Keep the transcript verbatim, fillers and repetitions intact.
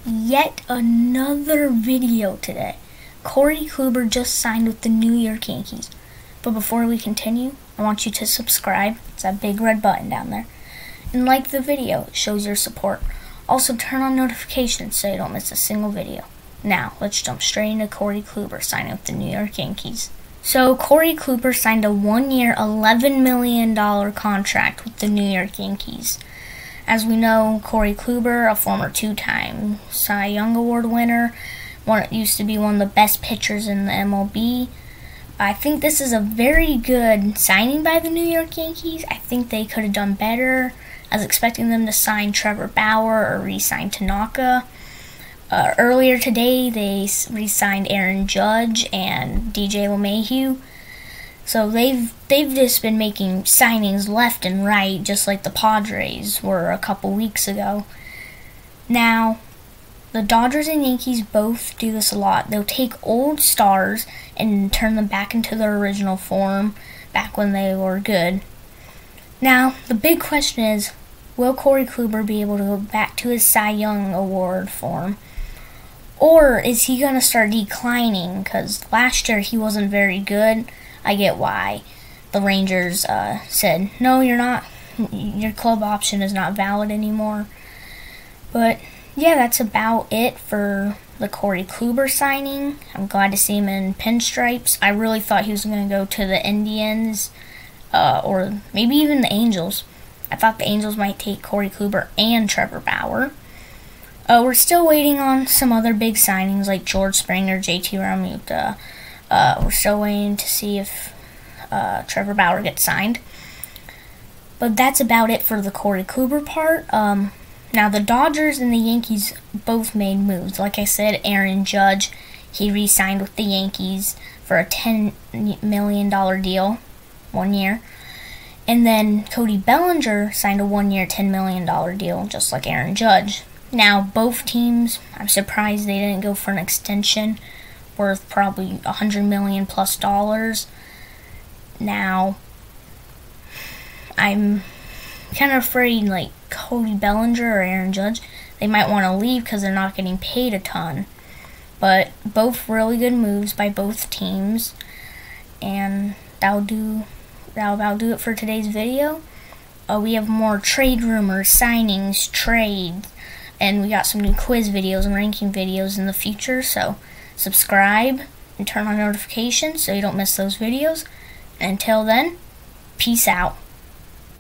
yet another video today. Corey Kluber just signed with the New York Yankees. But before we continue, I want you to subscribe. It's that big red button down there. And like the video, it shows your support. Also turn on notifications so you don't miss a single video. Now, let's jump straight into Corey Kluber signing with the New York Yankees. So, Corey Kluber signed a one-year, eleven million dollars contract with the New York Yankees. As we know, Corey Kluber, a former two-time Cy Young Award winner, one used to be one of the best pitchers in the M L B. I think this is a very good signing by the New York Yankees. I think they could have done better. I was expecting them to sign Trevor Bauer or re-sign Tanaka. Uh, earlier today, they re-signed Aaron Judge and D J LeMahieu. So they've they've just been making signings left and right, just like the Padres were a couple weeks ago. Now, the Dodgers and Yankees both do this a lot. They'll take old stars and turn them back into their original form, back when they were good. Now, the big question is, will Corey Kluber be able to go back to his Cy Young Award form? Or is he going to start declining? Because last year he wasn't very good. I get why the Rangers uh, said, no, you're not, your club option is not valid anymore. But yeah, that's about it for the Corey Kluber signing. I'm glad to see him in pinstripes. I really thought he was going to go to the Indians uh, or maybe even the Angels. I thought the Angels might take Corey Kluber and Trevor Bauer. Uh, we're still waiting on some other big signings like George Springer, J T Realmuto. Uh, we're still waiting to see if uh, Trevor Bauer gets signed. But that's about it for the Corey Kluber part. Um, now, the Dodgers and the Yankees both made moves. Like I said, Aaron Judge, he re-signed with the Yankees for a ten million dollars deal, one year. And then Cody Bellinger signed a one-year, ten million dollars deal, just like Aaron Judge. Now, both teams, I'm surprised they didn't go for an extension worth probably one hundred million dollars plus dollars. Now, I'm kind of afraid, like, Cody Bellinger or Aaron Judge, they might want to leave because they're not getting paid a ton. But both really good moves by both teams. And that'll do, that'll about do it for today's video. Uh, we have more trade rumors, signings, trades, and we got some new quiz videos and ranking videos in the future, so subscribe and turn on notifications so you don't miss those videos. Until then, peace out.